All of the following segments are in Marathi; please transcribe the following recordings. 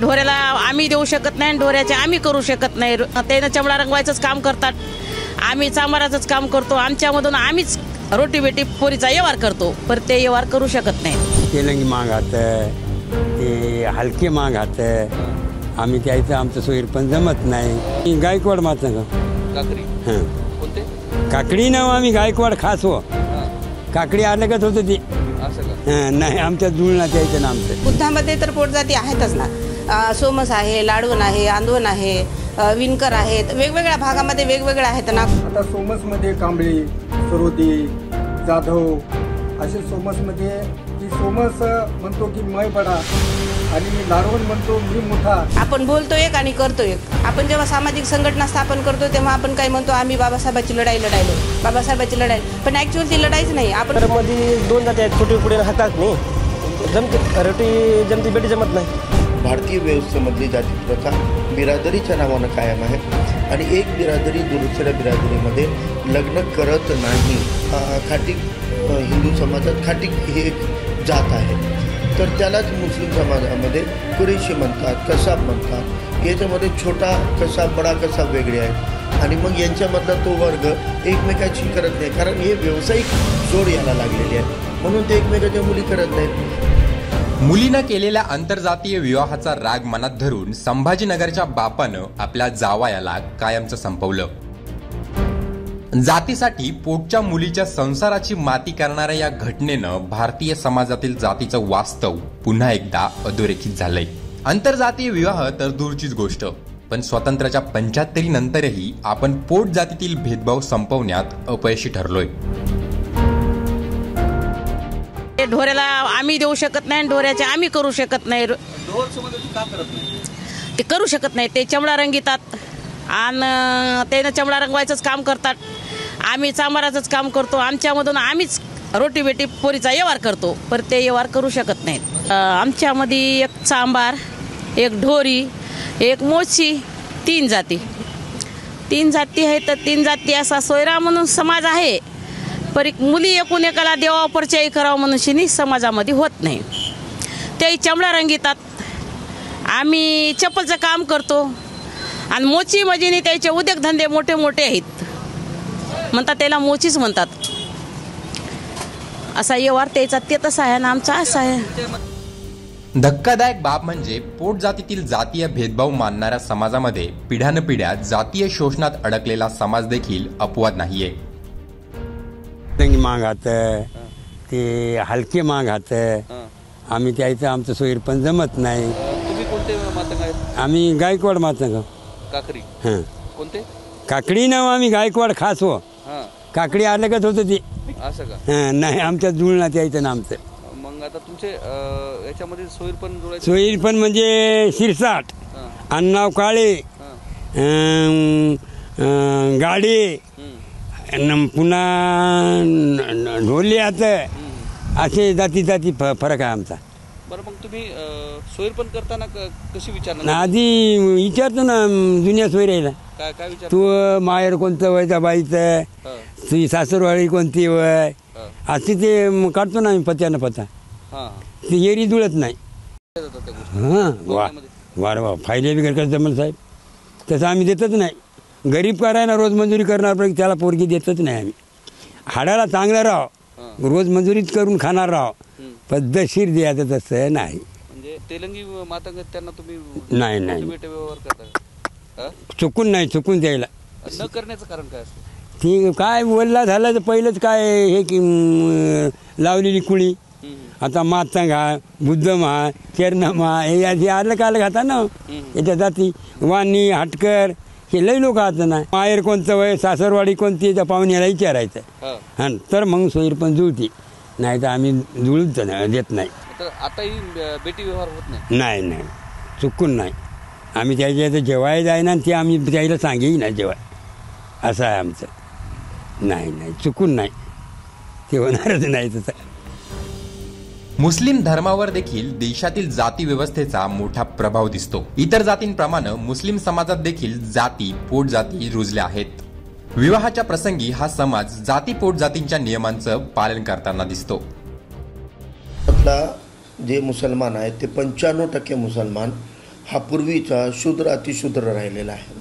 ढोऱ्याला आम्ही देऊ शकत नाही, ढोऱ्याचे आम्ही करू शकत नाही. त्यानं चमडा रंगवायचंच काम करतात, आम्ही चांबाराचंच काम करतो. आमच्यामधून आम्हीच रोटी बेटी पोरीचा व्यवहार करतो, पर ते व्यवहार करू शकत नाही. तेलंगी माग आतं, ते हलके माग आतं, आम्ही त्याचं आमचं सोयीर पण जमत नाही. गायकवाड मात ना काकडी नाव आम्ही गायकवाड खास हो. काकडी अलगच होतं ती नाही, आमच्या जुळण्यात यायचं ना. आमचं बुद्धामध्ये तर पोटजाती आहेतच ना. सोमस आहे, लाडवण आहे, आंदोलन आहे, विणकर आहेत. वेगवेगळ्या भागामध्ये वेगवेगळ्या आहेत ना. आता सोमसमध्ये कांबळे, सरोदे, जाधव असे सोमसमध्ये की सोमस म्हणतो की मैं बडा आणि लाडवण म्हणतो मी मोठा. आपण बोलतो एक आणि करतो एक. आपण जेव्हा सामाजिक संघटना स्थापन करतो तेव्हा आपण काय म्हणतो, आम्ही बाबासाहेबांची लढाई लढायलो, बाबासाहेबांची लढाई. पण ऍक्च्युअल ती लढाईच नाही. आपण मध्ये दोन जाती आहेत, छोटी पुढे हातात नाही जमते, रोटी जमती बेटी जमत नाही. भारतीय व्यवस्थेमधली जाती प्रथा बिरादरीच्या नावानं कायम आहे आणि एक बिरादरी दुसऱ्या बिरादरीमध्ये लग्न करत नाही. खाटीक हिंदू समाजात खाटीक ही एक जात आहे, तर त्यालाच मुस्लिम समाजामध्ये कुरेशी म्हणतात, कसाब म्हणतात. याच्यामध्ये छोटा कसाब बडा कसाब वेगळे आहेत आणि मग यांच्यामधला तो वर्ग एकमेकाची करत नाही, कारण हे व्यावसायिक जोड यायला लागलेली आहे, म्हणून ते एकमेकाच्या मुली करत नाहीत. मुलीनं केलेल्या आंतरजातीय विवाहाचा राग मनात धरून संभाजीनगरच्या बापानं आपल्या जावयाला कायमचं संपवलं. जातीसाठी पोटच्या मुलीच्या संसाराची माती करणाऱ्या या घटनेनं भारतीय समाजातील जातीचं वास्तव पुन्हा एकदा अधोरेखित झालंय. आंतरजातीय विवाह तर दूरचीच गोष्ट, पण स्वातंत्र्याच्या 75 नंतरही आपण पोट जातीतील भेदभाव संपवण्यात अपयशी ठरलोय. ढोऱ्याला आम्ही देऊ शकत नाही, ढोऱ्याचे आम्ही करू शकत नाही. ते करू शकत नाही, ते चमडा रंगीतात आणि त्यानं चमडा रंगवायचंच काम करतात, आम्ही चांबाराचंच काम करतो. आमच्यामधून आम्हीच रोटी बेटी पोरीचा व्यवहार करतो, पर ते व्यवहार करू शकत नाहीत. आमच्यामध्ये एक चांबार, एक ढोरी, एक मोची, 3 जाती आहेत. तर 3 जाती असा सोयरा म्हणून समाज आहे, पर मुली एकूण एकाला देवा परिचय करावं म्हणून शिनी समाजामध्ये होत नाही. ते चमडा रंगीतात, आम्ही चप्पलचं काम करतो आणि मोची मजीनी त्याचे उद्योगधंदे मोठे मोठे आहेत म्हणतात, त्याला मोचीच म्हणतात. असा व्यवहार त्याचा ते तसा आहे आणि आमचा असा आहे. धक्कादायक बाब म्हणजे पोट जातीतील जातीय भेदभाव मानणाऱ्या समाजामध्ये पिढ्यानपिढ्या जातीय शोषणात अडकलेला समाज देखील अपवाद नाहीये. तेलंगी माग आतं, ते हलके माग आतं, आम्ही त्याचं आमचं सोयीर पण जमत नाही. तुम्ही कोणते मातंग आहेत? आम्ही गायकवाड मातंग. काकडी कोणते? काकडी नाव आम्ही गायकवाड खास हो. काकडी अलगच होतं ती नाही, आमच्या जुळण्यात यायचं ना. आमचं मग आता तुमचे याच्यामध्ये सोयीर पण जुळायचे? सोयीर पण म्हणजे शिरसाट, अण्णाव काळे, गाडी, पुन्हा ढोली आता, असे जाती जाती फरक आहे आमचा. बरं, मग तुम्ही सोयीर पण करताना कशी विचारणार? आधी विचारतो ना जुन्या सोयऱ्याला, काय विचार, तू माहेर कोणतं वय त्या बाईचं, तुझी सासरवाडी कोणती वय, असे ते काढतो ना आम्ही पत्यानं पत्ता. ते येरी जुळत नाही. हां वा फायदे बिगर कसं जमल साहेब, तसं आम्ही देतच नाही. गरीब करायला रोज मंजुरी करणार पण त्याला पोरगी देतच नाही आम्ही. हाडाला चांगलं राह, रोज मंजुरीच करून खाणार राह, पद्धतशीर द्यायचं तसं नाही. म्हणजे तेलंगी मातंग त्यांना तुम्ही नाही व्यवहार करता? चुकून नाही, चुकून द्यायला न करण्याचं कारण काय असतं? ती काय बोलला झालं तर पहिलंच काय हे की लावलेली कुळी. आता मातंग हा, बुद्धम हा, चरणम हा, हे याची अलग अलग खाता ना. याच्या जाती वाणी, हटकर हे लई लोक आता ना. माहेर कोणतं वय, सासरवाडी कोणती, त्या पाहुण्याला विचारायचं हा, तर मग सोयीर पण जुळती. नाही तर आम्ही जुळूच देत नाही. आताही बेटी व्यवहार होत नाही? नाही, चुकून नाही. आम्ही त्याच्या जेवायला जाय ना, ते आम्ही त्याला सांगेही ना जेवाय, असं आहे आमचं. नाही चुकून नाही, ते होणारच नाही तसं. मुस्लिम धर्मावर देखील देशातील जाती व्यवस्थेचा मोठा प्रभाव दिसतो. इतर जातींप्रमाणे मुस्लिम समाजात देखील जाती पोट जाती रुजल्या आहेत. विवाहाच्या प्रसंगी हा समाज जाती पोट जातींच्या नियमांचं पालन करताना दिसतो. जे मुसलमान आहेत ते 95% मुसलमान हा पूर्वीचा शूद्र अतिशूद्र राहिलेला आहे.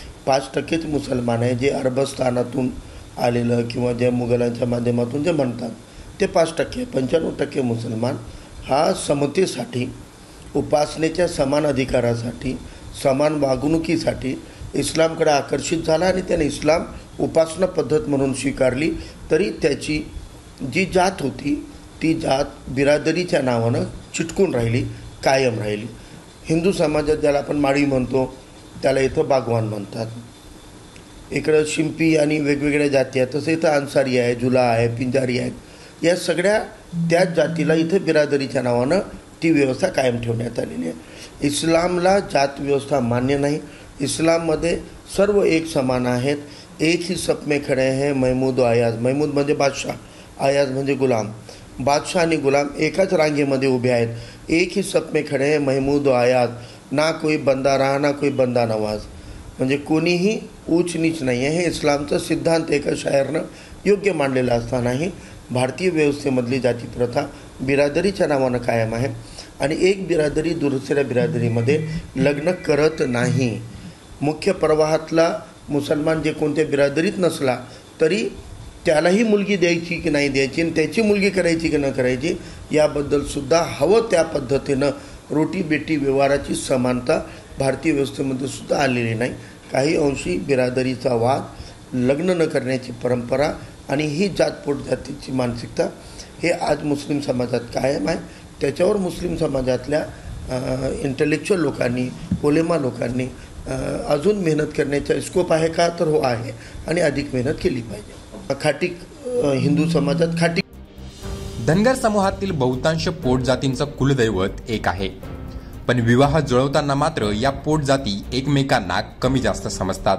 5%च मुसलमान आहे, जे अरबस्थानातून आलेलं किंवा जे मुघलांच्या माध्यमातून जे म्हणतात ते 5%. 95% मुसलमान हा समतेसाठी, उपासनेच्या समान अधिकारासाठी, समान वागणुकीसाठी इस्लामकडे आकर्षित झाला आणि त्याने इस्लाम उपासना पद्धत म्हणून स्वीकारली. तरी त्याची जी जात होती ती जात बिरादरीच्या नावानं चिटकून राहिली, कायम राहिली. हिंदू समाजात ज्याला आपण माळी म्हणतो त्याला इथं बागवान म्हणतात. इकडं शिंपी आणि वेगवेगळ्या जाती आहेत, तसं इथं अन्सारी आहे, जुला आहे, पिंजारी आहेत. या सगळ्या त्याच जातीला इथं बिरादरीच्या नावानं ती व्यवस्था कायम ठेवण्यात आलेली आहे. इस्लामला जात व्यवस्था मान्य नाही. इस्लाममध्ये सर्व एक समान आहेत. एक ही सप में खडे हैं महमूद व अयाज. महमूद म्हणजे बादशाह, अयाज म्हणजे गुलाम. बादशाह आणि गुलाम एकाच रांगेमध्ये उभे आहेत. एक ही सप में खडे हैं महमूद व अयाज. ना कोई बंदा रहा ना कोई बंदा नवाज. म्हणजे कोणीही ऊच नीच नाही आहे. हे इस्लामचा सिद्धांत एका शायरनं योग्य मांडलेला असतानाही भारतीय व्यवस्थेमधली जाती प्रथा बिरादरीच्या नावानं कायम आहे आणि एक बिरादरी दुसऱ्या बिरादरीमध्ये लग्न करत नाही. मुख्य प्रवाहातला मुसलमान जे कोणत्या बिरादरीत नसला तरी त्यालाही मुलगी द्यायची की नाही द्यायची आणि त्याची मुलगी करायची की न करायची याबद्दलसुद्धा हवं त्या पद्धतीनं रोटी बेटी व्यवहाराची समानता भारतीय व्यवस्थेमध्ये सुद्धा आलेली नाही. काही अंशी बिरादरीचा वाद, लग्न न करण्याची परंपरा आणि ही जातपोट जातीची मानसिकता हे आज मुस्लिम समाजात कायम आहे. त्याच्यावर मुस्लिम समाजातल्या इंटेलेक्च्युअल लोकांनी, उलेमा लोकांनी अजून मेहनत करण्याचा स्कोप आहे का? तर हो आहे आणि अधिक मेहनत केली पाहिजे. खाटीक हिंदू समाजात खाटीक धनगर समूहातील बहुतांश पोटजातींचं कुलदैवत एक आहे, पण विवाह जुळवताना मात्र या पोटजाती एकमेकांना कमी जास्त समजतात.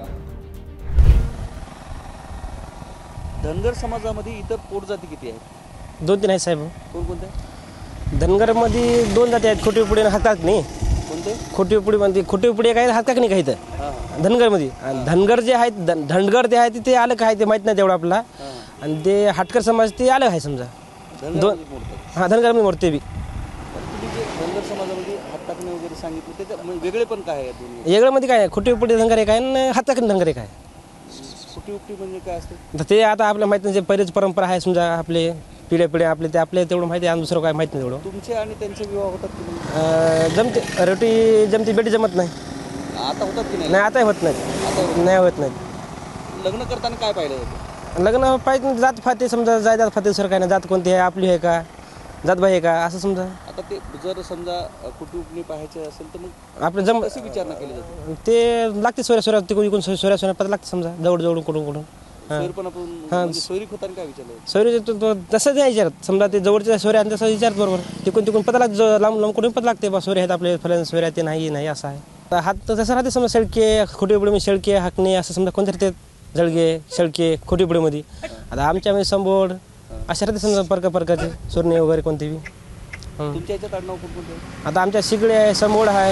धनगर समाजामध्ये इतर पोटजाती किती आहेत? 2-3 आहेत साहेब. कोणकोणत्या? धनगरमध्ये 2 जाती आहेत, खोटी पुढे हातात नाही. कोणते? खोटी पुढे म्हणजे खोटी पुढे काय हातात नाही काही तर धनगरमध्ये. आणि धनगर जे आहेत धनगर ते आहेत ते अलग आहे, ते माहीत नाही तेवढं आपला. आणि ते हाटकर समाज ते अलग आहे समजा. धनगर धनगरमध्ये मोडते बी. तुम्ही जे धनगर समाजामध्ये हात टाकणे वगैरे सांगितलं त्याच्या वेगळे पण काय आहे? दोन्ही वेगळ्यामध्ये काय आहे, खोटी पुढे धनगर एक आहे आणि हाताकडे धनगर एक आहे. कुटी उपटी म्हणजे काय असते? तर ते आता आपल्याला माहीत नाही, जे पहिलेच परंपरा आहे समजा आपले पिढ्या आपले ते आपले तेवढं माहिती आहे आणि दुसरं काय माहीत नाही तेवढं. तुमचे आणि त्यांचे विवाह होतात की नाही? जमते, रोटी जमते, बेटी जमत नाही. आता होतात की नाही? नाही आता होत नाही, नाही होत नाही. लग्न करताना काय पाहिलं होतं? लग्न पाहिजे जात फाते समजा, जायदाद फाते सर काय नाही, जात कोणती आहे, आपली आहे का, जातबाई आहे का, असं समजा. आता ते जर समजा कुटुंबनी पाहायचे असेल तर मग आपलं कशी विचारणा केली जाते? ते लागते सोऱ्या ते कोण सोऱ्या पता लागते समजा, जवळ कुठून सोयरी पण आपण म्हणजे सोयरीक होताना काय विचारलं? सोयरी तसंच नाही विचारत समजा, ते जवळच्या सोऱ्या आणि तसं विचारत बरोबर. तिकून पता लागते, लांब कुठून पता लागते बा सोऱ्या आहेत आपले फलन सोऱ्या, ते नाही असं आहे. हात तर तसं राहते समजा, शेळके खोटीपुडीमध्ये शेळके हाकणे असं समजा कोणतरी ते जळगे शेळके खोटीपुडीमध्ये. आता आमच्यामध्ये संबोड अशा राहते समजा प्रकारचे सोरणे वगैरे कोणते बी. तुमच्या याच्यात आडनाव कोणते? आता आमच्या शिगडे आहे, संबोड आहे,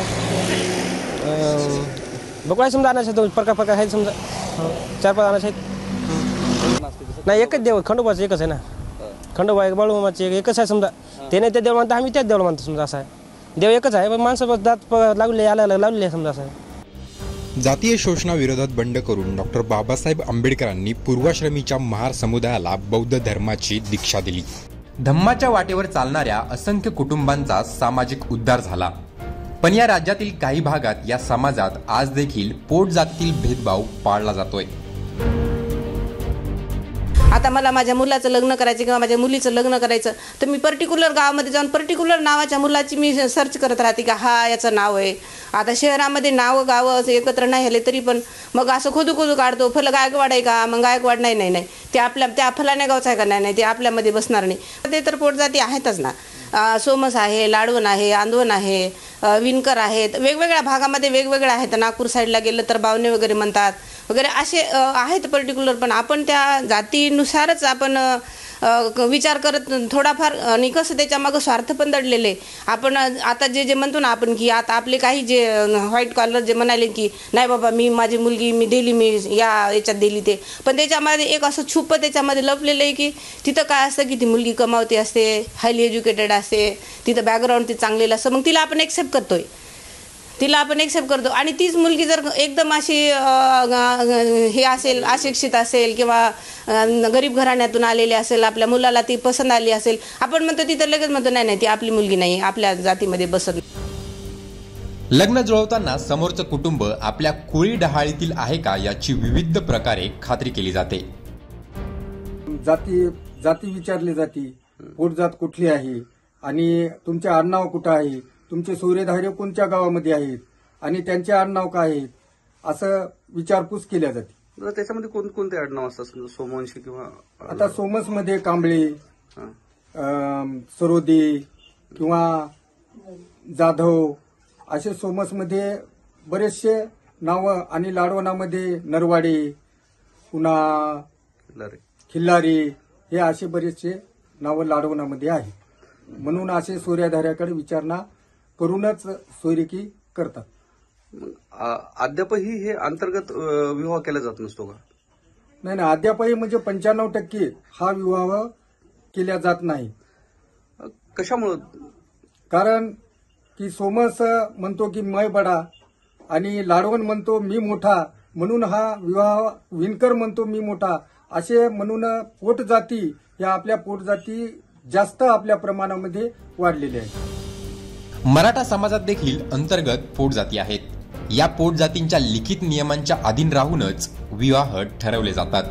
बघा समजा आणायचं प्रकार आहेत समजा, 4-5 आणायचे आहेत. नाही एकच देव, खंडोबाचं एकच आहे ना. खंडोबा एक, बाळूमामाचे एकच आहे समजा. ते नाही त्या देव मानतो, आम्ही त्याच देवाला मानतो समजा, असं आहे. देव एकच आहे पण माणसं दात लागले लावलेले आहे समजा, असं आहे. जातीय शोषणाविरोधात बंड करून डॉक्टर बाबासाहेब आंबेडकरांनी पूर्वाश्रमीच्या महार समुदायाला बौद्ध धर्माची दीक्षा दिली. धम्माच्या वाटेवर चालणाऱ्या असंख्य कुटुंबांचा सामाजिक उद्धार झाला. पण या राज्यातील काही भागात या समाजात आज देखील पोट जातीतील भेदभाव पाळला जातोय. आता मला माझ्या मुलाचं लग्न करायचं किंवा माझ्या मुलीचं लग्न करायचं तर मी पर्टिक्युलर गावामध्ये जाऊन पर्टिक्युलर नावाच्या मुलाची मी सर्च करत राहते का हा याचं नाव आहे. आता शहरामध्ये नावं गावं एकत्र नाही आले तरी पण मग असं खोदू काढतो, फल गायकवाड आहे का, मग गायकवाड नाही ते आपल्या त्या फलाण्या गावचं आहे का, नाही ते आपल्यामध्ये बसणार नाही. ते तर पोटजाती आहेतच ना. सोमस आहे, लाडवण आहे, आंदवण आहे, विणकर आहेत, वेगवेगळ्या भागामध्ये वेगवेगळे आहेत. नागपूर साईडला गेलं तर बावणे वगैरे म्हणतात वगैरे असे आहेत पर्टिक्युलर. पण आपण त्या जातीनुसारच आपण विचार करत थोडाफार आणि कसं त्याच्यामागं स्वार्थ पण दडलेले. आपण आता जे म्हणतो ना आपण की आता आपले काही जे व्हाईट कॉलर जे म्हणाले की नाही बाबा मी माझी मुलगी मी दिली, मी याच्यात दिली ते, पण त्याच्यामध्ये एक असं छुप त्याच्यामध्ये लपलेलं आहे की तिथं काय असतं की ती मुलगी कमावते असते, हायली एज्युकेटेड असते, तिथं बॅकग्राऊंड ते चांगलेलं असतं, मग तिला आपण एक्सेप्ट करतोय. तिला आपण एक्सेप्ट करतो. आणि तीच मुलगी जर एकदम अशी हे असेल, अशिक्षित असेल किंवा गरीब घराण्यातून आलेली असेल, आपल्या मुलाला ती पसंत आली असेल, आपण म्हणतो ती तर लगेच म्हणतो नाही नाही ती आपली मुलगी नाही, आपल्या जातीमध्ये बसत नाही. लग्न जुळवताना समोरचं कुटुंब आपल्या कोळी डहाळीतील आहे का याची विविध प्रकारे खात्री केली जाते. जाती विचारली जाते, पोटजात कुठली आहे आणि तुमचे आडनाव कुठं आहे, तुमचे सूर्यधार्य कोणत्या गावामध्ये आहेत आणि त्यांचे आडनाव काय आहेत, असं विचारपूस केल्या जाते. त्याच्यामध्ये कोणकोणते आडनाव असतात, सोमवंशी किंवा आता सोमसमध्ये कांबळे, सरोदे किंवा जाधव असे सोमसमध्ये बरेचसे नावं आणि लाडवणामध्ये नरवाडे, पुन्हा खिल्लारे हे असे बरेचसे नावं लाडवणामध्ये आहेत. म्हणून असे सूर्यधार्याकडे विचारणा करूनच सोयरिकी करतात. अद्यापही हे अंतर्गत विवाह केला जात नसतो का? नाही, अद्यापही म्हणजे 95% हा विवाह केला जात नाही. कशामुळं? कारण की सोमस म्हणतो की मैं बडा आणि लाडवण म्हणतो मी मोठा, म्हणून हा विवाह, विणकर म्हणतो मी मोठा, असे म्हणून पोटजाती या आपल्या पोटजाती जास्त आपल्या प्रमाणामध्ये वाढलेल्या आहेत. मराठा समाजात देखील अंतर्गत पोटजाती आहेत. या पोटजातींच्या लिखित नियमांच्या अधीन राहूनच विवाह ठरवले जातात.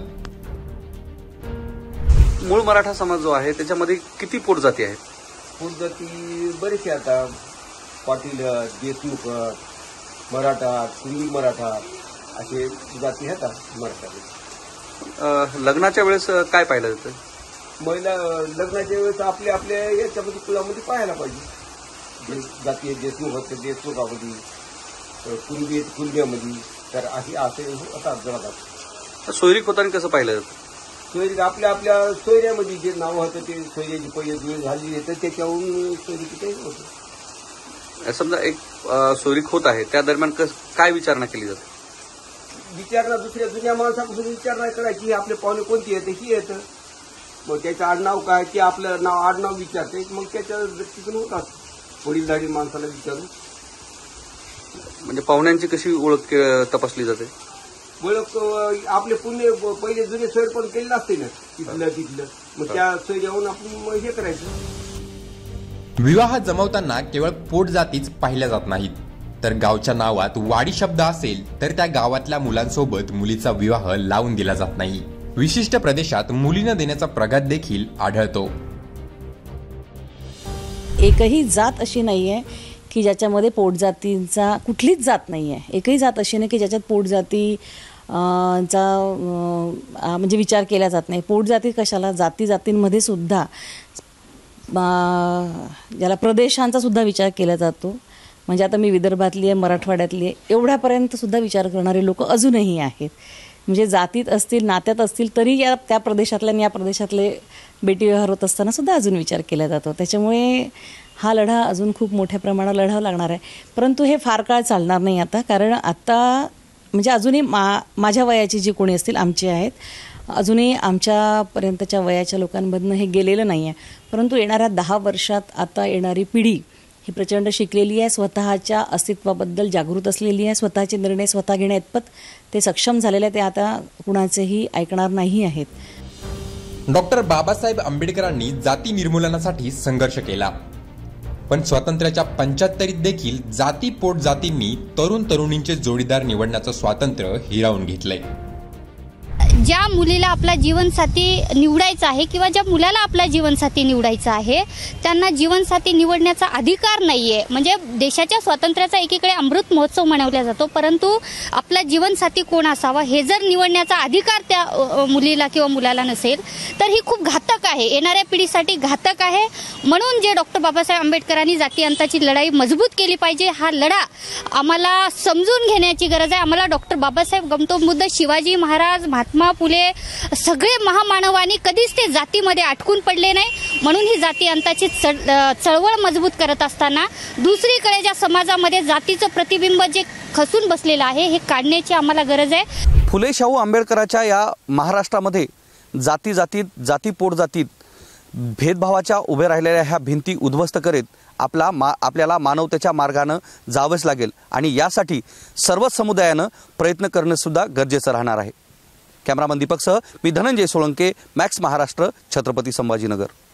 मूळ मराठा समाज जो आहे त्याच्यामध्ये किती पोटजाती आहेत? पोटजाती बरेचसे, आता पाटील, देशमुख, मराठा, सिंधी मराठा असे जाती आहेत मराठा. लग्नाच्या वेळेस काय पाहिलं जातं? महिला लग्नाच्या वेळेस आपल्या आपल्या याच्यामध्ये कुळामध्ये पाहायला पाहिजे. जाती देशमुख असते देशमुखामध्ये, कुणबी कुणब्यामध्ये, तर असे होतात जगात. सोयरीक होताना कसं पाहिलं जातं? सोयरीक आपल्या आपल्या सोयऱ्यामध्ये जे नाव होतं ते सोयऱ्याची पहिली जुळी झाली तर त्याच्यावरून सोयरीक ते होतं. समजा एक सोयरीक होत आहे त्या दरम्यान काय विचारणा केली जाते? विचारणा दुसऱ्या जुन्या माणसापासून विचारणा करायची, ही आपले पाहुणे कोणती येते ही येतं, मग त्याचं आडनाव काय ते आपलं आडनाव विचारते, मग त्याच्या व्यक्तीतून होतात वडीलधारी माणसाला विचारून. म्हणजे पाहुण्यांची कशी ओळख तपासली जाते? ओळख आपले पुणे पहिले जुने सोयर पण केलेलं असते ना तिथलं, मग त्या सोयऱ्याहून आपण हे करायचं. विवाह जमवताना केवळ पोटजातीच पाहिल्या जात नाहीत, तर गावच्या नावात वाडी शब्द असेल तर त्या गावातल्या मुलांसोबत मुलीचा विवाह लावून दिला जात नाही. विशिष्ट प्रदेशात मुलीनं देण्याचा प्रघात देखील आढळतो. एकही जात अशी नाहीये की ज्याच्यामध्ये पोटजातींचा कुठलीच जात नाहीये. एकही जात अशी नाही की ज्याच्यात पोटजाती चा म्हणजे विचार केला जात नाही. पोटजाती कशाला, जातींमध्ये सुद्धा ज्याला प्रदेशांचा सुद्धा विचार केला जातो. म्हणजे आता मी विदर्भातली आहे, मराठवाड्यातली आहे, एवढ्यापर्यंत सुद्धा विचार करणारे लोक अजूनही आहेत. म्हणजे जातीत असतील, नात्यात असतील तरी त्या प्रदेशातल्या आणि या प्रदेशातले बेटी व्यवहार होत असताना सुद्धा अजून विचार केला जातो. त्याच्यामुळे हा लढा अजून खूप मोठ्या प्रमाणात लढावा लागणार आहे. परंतु हे फार काळ चालणार नाही आता, कारण आता म्हणजे अजूनही माझ्या वयाची जी कोणी असतील आमची आहेत, अजूनही आमच्यापर्यंतच्या वयाच्या लोकांमधनं हे गेलेलं नाही आहे. परंतु येणाऱ्या 10 वर्षात आता येणारी पिढी ही प्रचंड शिकलेली आहे, स्वतःच्या अस्तित्वाबद्दल जागृत असलेली आहे, स्वतःचे निर्णय स्वतः घेण्याइतपत ते सक्षम झालेले आहे. ते आता कुणाचेही ऐकणार नाही आहेत. डॉक्टर बाबासाहेब आंबेडकरांनी जाती निर्मूलनासाठी संघर्ष केला, पण स्वातंत्र्याच्या 75रीत देखील जाती पोटजातींनी तरुण तरुणींचे जोडीदार निवडण्याचं स्वातंत्र्य हिरावून घेतलंय. ज्या मुलीला आपला जीवनसाथी निवडायचा आहे किंवा ज्या मुलाला आपला जीवनसाथी निवडायचा आहे त्यांना जीवनसाथी निवडण्याचा अधिकार नाहीये. म्हणजे देशाच्या स्वातंत्र्याचा एकीकडे अमृत महोत्सव मनवला जातो, परंतु आपला जीवनसाथी कोण असावा हे जर निवडण्याचा अधिकार त्या मुलीला किंवा मुलाला नसेल तर ही खूप घातक आहे, येणाऱ्या पिढीसाठी घातक आहे. म्हणून जे डॉक्टर बाबासाहेब आंबेडकरांनी जाती अंताची लढाई मजबूत केली पाहिजे, हा लढा आम्हाला समजून घेण्याची गरज आहे. आम्हाला डॉक्टर बाबासाहेब गौतम बुद्ध, शिवाजी महाराज, महात्मा फुले सगळे महामानवांनी कधीच ते जातीमध्ये अटकून पडले नाही. म्हणून ही जाती अंताची चळवळ मजबूत करत असताना दुसरीकडे ज्या समाजामध्ये जातीचं प्रतिबिंब जे खसून बसलेलं आहे हे काढण्याची आम्हाला गरज आहे. फुले शाहू आंबेडकरांच्या या महाराष्ट्रामध्ये जाती पोटजातीत भेदभावाच्या उभे राहिलेल्या ह्या भिंती उद्ध्वस्त करीत आपल्याला मानवतेच्या मार्गानं जावंच लागेल आणि यासाठी सर्वच समुदायानं प्रयत्न करणं सुद्धा गरजेचं राहणार आहे. कॅमेरामन दीपकसह मी धनंजय सोळंके, मॅक्स महाराष्ट्र, छत्रपती संभाजीनगर.